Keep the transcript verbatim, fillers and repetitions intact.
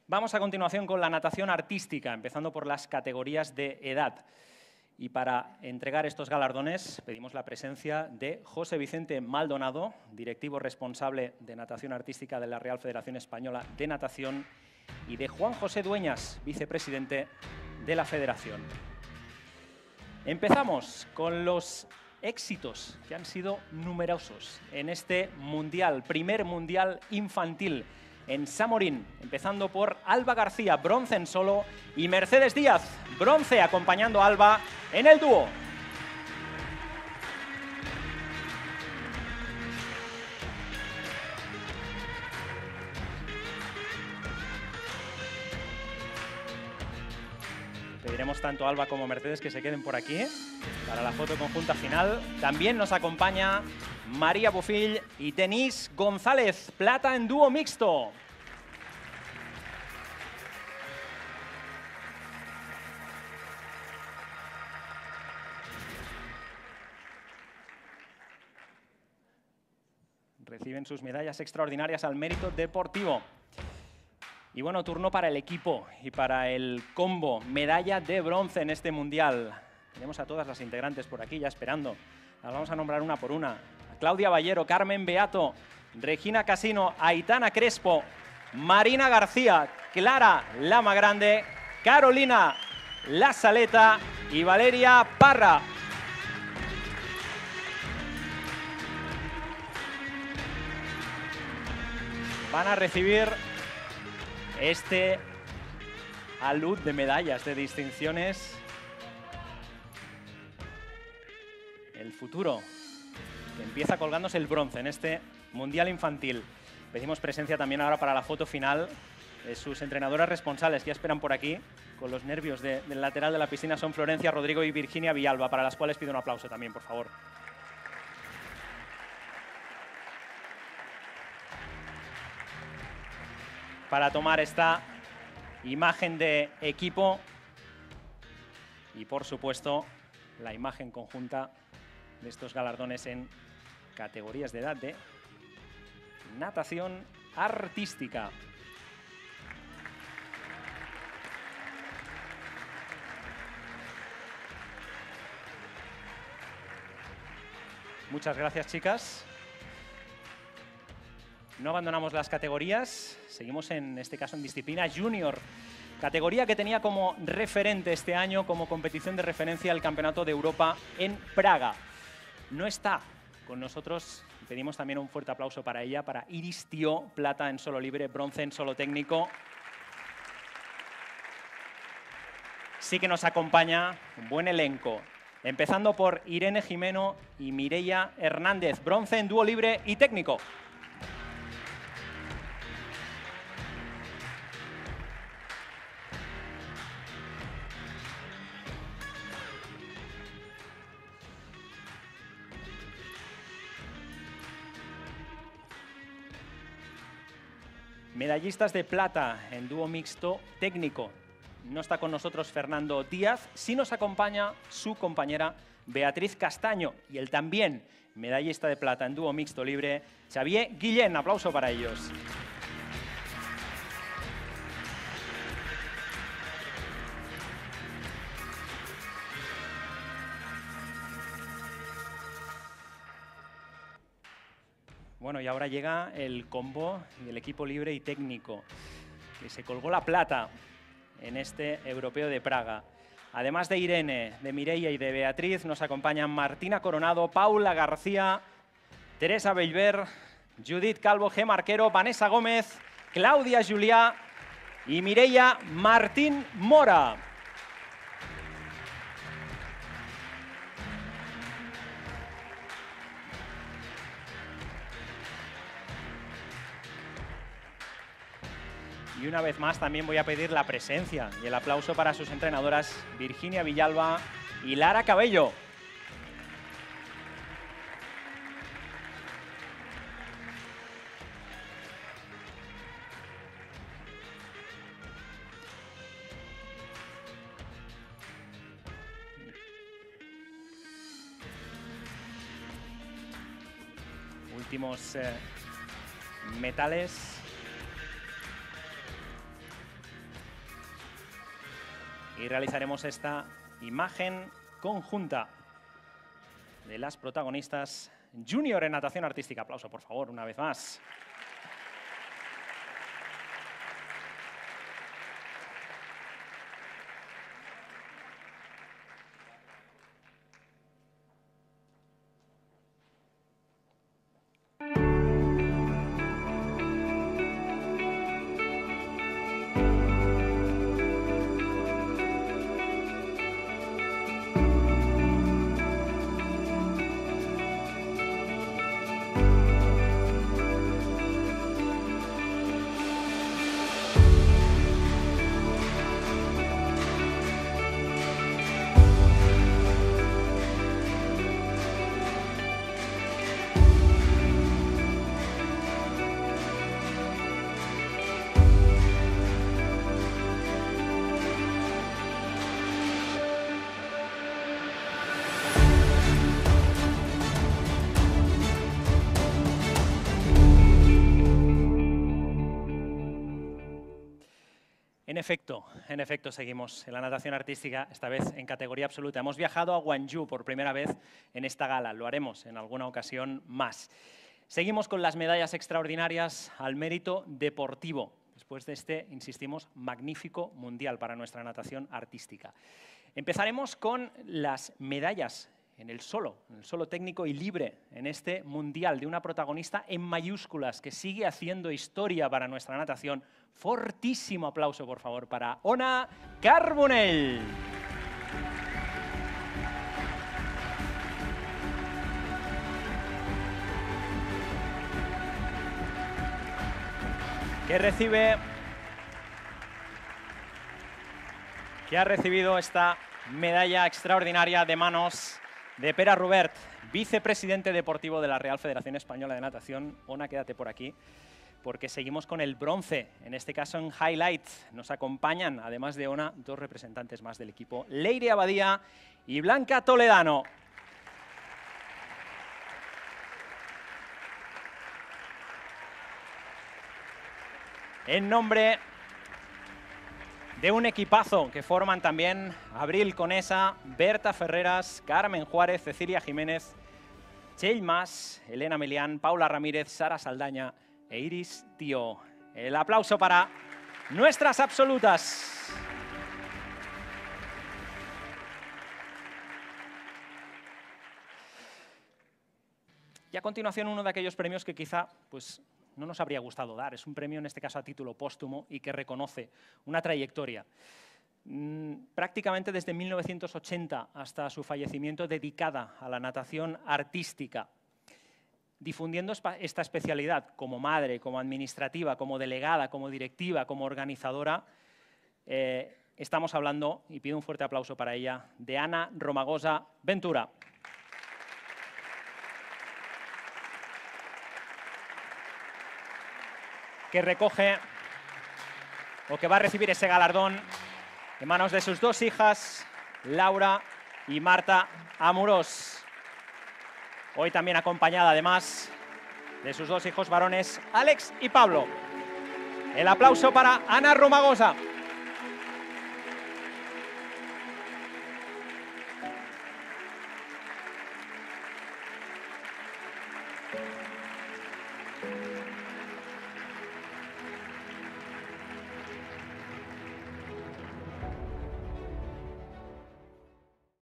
Vamos a continuación con la natación artística, empezando por las categorías de edad. Y para entregar estos galardones pedimos la presencia de José Vicente Maldonado, directivo responsable de natación artística de la Real Federación Española de Natación, y de Juan José Dueñas, vicepresidente de la Federación. Empezamos con los éxitos que han sido numerosos en este mundial, primer mundial infantil en Samorín, empezando por Alba García, bronce en solo, y Mercedes Díaz, bronce, acompañando a Alba en el dúo. Pediremos tanto a Alba como a Mercedes que se queden por aquí para la foto conjunta final. También nos acompaña María Bufill y Denise González, plata en dúo mixto. Reciben sus medallas extraordinarias al mérito deportivo. Y bueno, turno para el equipo y para el combo. Medalla de bronce en este mundial. Tenemos a todas las integrantes por aquí ya esperando. Las vamos a nombrar una por una. Claudia Ballero, Carmen Beato, Regina Casino, Aitana Crespo, Marina García, Clara Lama Grande, Carolina La Saleta y Valeria Parra. Van a recibir este alud de medallas, de distinciones. El futuro, que empieza colgándose el bronce en este Mundial Infantil. Pedimos presencia también ahora para la foto final de sus entrenadoras responsables, que ya esperan por aquí, con los nervios de, del lateral de la piscina. Son Florencia Rodrigo y Virginia Villalba, para las cuales pido un aplauso también, por favor. Para tomar esta imagen de equipo y, por supuesto, la imagen conjunta de estos galardones en categorías de edad de natación artística. Muchas gracias, chicas. No abandonamos las categorías, seguimos en este caso en disciplina junior, categoría que tenía como referente este año, como competición de referencia, el Campeonato de Europa en Praga. No está con nosotros, pedimos también un fuerte aplauso para ella, para Iris Tío, plata en solo libre, bronce en solo técnico. Sí que nos acompaña un buen elenco, empezando por Irene Jimeno y Mireia Hernández, bronce en dúo libre y técnico. Medallistas de plata en dúo mixto técnico. No está con nosotros Fernando Díaz, sí nos acompaña su compañera Beatriz Castaño y el también medallista de plata en dúo mixto libre, Xavier Guillén. Aplauso para ellos. Bueno, y ahora llega el combo del equipo libre y técnico, que se colgó la plata en este Europeo de Praga. Además de Irene, de Mireia y de Beatriz, nos acompañan Martina Coronado, Paula García, Teresa Bellver, Judith Calvo, G. Marquero, Vanessa Gómez, Claudia Juliá y Mireia Martín Mora. Y una vez más también voy a pedir la presencia y el aplauso para sus entrenadoras Virginia Villalba y Lara Cabello. Últimos eh, metales y realizaremos esta imagen conjunta de las protagonistas junior en natación artística. Aplauso, por favor, una vez más. En efecto, en efecto, seguimos en la natación artística, esta vez en categoría absoluta. Hemos viajado a Gwangju por primera vez en esta gala, lo haremos en alguna ocasión más. Seguimos con las medallas extraordinarias al mérito deportivo, después de este, insistimos, magnífico mundial para nuestra natación artística. Empezaremos con las medallas en el solo, en el solo técnico y libre, en este mundial de una protagonista en mayúsculas que sigue haciendo historia para nuestra natación. Fortísimo aplauso, por favor, para Ona Carbonell. Que recibe, que ha recibido esta medalla extraordinaria de manos de Pere Rubert, vicepresidente deportivo de la Real Federación Española de Natación. Ona, quédate por aquí, porque seguimos con el bronce, en este caso en highlight. Nos acompañan, además de Ona, dos representantes más del equipo, Leire Abadía y Blanca Toledano. En nombre de un equipazo que forman también Abril Conesa, Berta Ferreras, Carmen Juárez, Cecilia Jiménez, Txell Mas, Elena Melián, Paula Ramírez, Sara Saldaña e Iris Tío. El aplauso para nuestras absolutas. Y a continuación uno de aquellos premios que quizá pues, no nos habría gustado dar. Es un premio, en este caso, a título póstumo y que reconoce una trayectoria. Mm, prácticamente desde mil novecientos ochenta hasta su fallecimiento dedicada a la natación artística, difundiendo esta especialidad como madre, como administrativa, como delegada, como directiva, como organizadora. Eh, estamos hablando, y pido un fuerte aplauso para ella, de Ana Romagosa Ventura. Que recoge, o que va a recibir ese galardón en manos de sus dos hijas, Laura y Marta Amorós. Hoy también acompañada, además, de sus dos hijos varones, Alex y Pablo. El aplauso para Ana Romagosa.